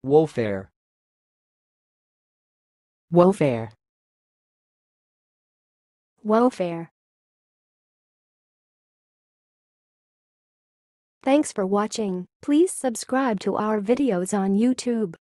WOEFARE. WEL-fair. WEL-fair. Thanks for watching. Please subscribe to our videos on YouTube.